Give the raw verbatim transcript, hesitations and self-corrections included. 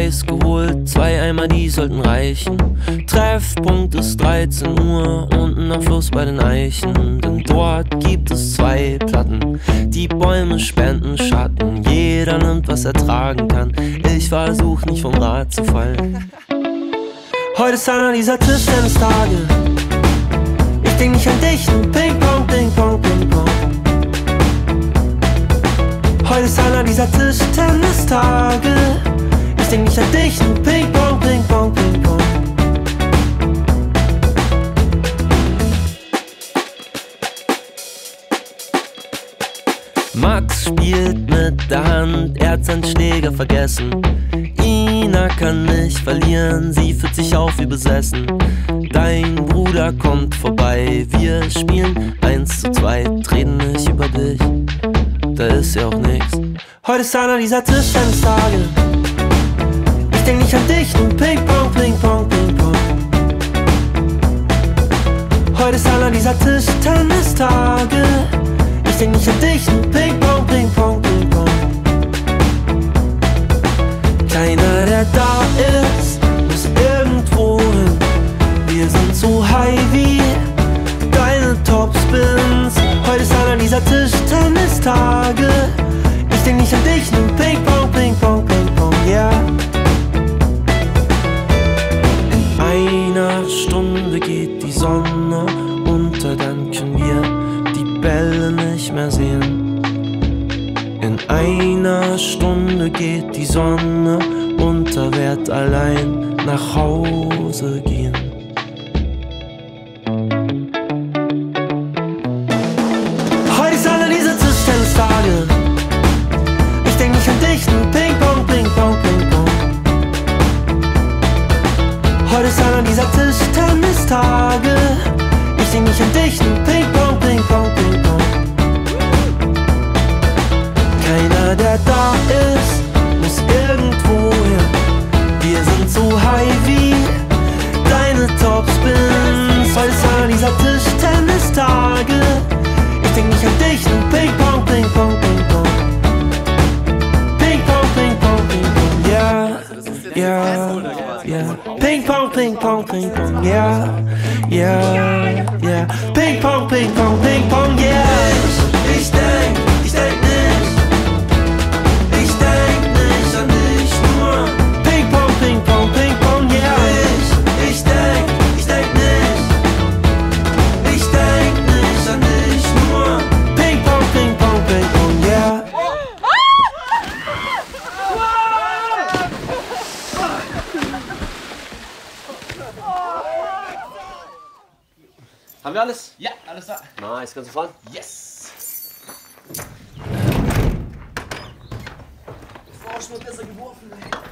Eis geholt, zwei Eimer, die sollten reichen. Treffpunkt ist dreizehn Uhr, unten am Fluss bei den Eichen. Denn dort gibt es zwei Platten, die Bäume spenden Schatten. Jeder nimmt, was er tragen kann, ich versuch nicht vom Rad zu fallen. Heute ist einer dieser Tischtennistage, ich denk nicht an dich, nur Ping-Pong, Ping-Pong, Ping-Pong. Heute ist einer dieser Tischtennistage, ich denk nicht an dich, nur Ping-Pong, Ping-Pong, Ping-Pong. Max spielt mit der Hand, er hat seinen Schläger vergessen. Ina kann nicht verlieren, sie fühlt sich auf wie besessen. Dein Bruder kommt vorbei, wir spielen eins zu zwei, reden nicht über dich, da ist ja auch nix. Heute ist einer dieser Tischtennistage, ich denk nicht an dich, nur Ping-Pong, Ping-Pong, Ping-Pong. Heute ist einer dieser Tischtennistage, ich denk nicht an dich, nur Ping-Pong, Ping-Pong, Ping-Pong. Keiner, der da ist, muss irgendwo hin. Wir sind so high wie deine Topspins. Heute ist einer dieser Tischtennistage, ich denk nicht an dich, nur Ping-Pong, Ping-Pong, Ping-Pong, yeah. In einer Stunde geht die Sonne unter, dann können wir die Bälle nicht mehr sehen. In einer Stunde geht die Sonne unter, werd allein nach Hause gehen. Heute ist einer dieser Tischtennistage, ich denk nicht an dich, nur Ping-Pong, Ping-Pong, Ping-Pong. Heute ist einer dieser Tischtennistage, ich denk nicht an dich, nur Ping-Pong, Ping-Pong, Ping-Pong. Keiner, der da ist, muss irgendwo hin. Wir sind so high wie deine Topspins. Heute ist einer dieser Tischtennistage, ich denk nicht an dich, nur Ping-Pong, Ping-Pong, Ping-Pong. Ping-Pong, Ping-Pong, Ping-Pong, yeah, yeah, yeah. Ping-Pong, Ping-Pong, Ping-Pong, yeah, yeah, yeah. Ping-Pong, Ping-Pong, Ping-Pong, yeah. Ich, ich denk, ich denk nicht, ich denk nicht an dich, nur Ping-Pong, Ping-Pong, Ping-Pong, yeah. Ich, ich denk, ich denk nicht, ich denk nicht an dich, nur Ping-Pong, Ping-Pong, Ping-Pong, yeah. Haben wir alles? Ja, alles da. Nice, kannst du fahren? Yes. Das war auch schon mal besser geworfen, ey.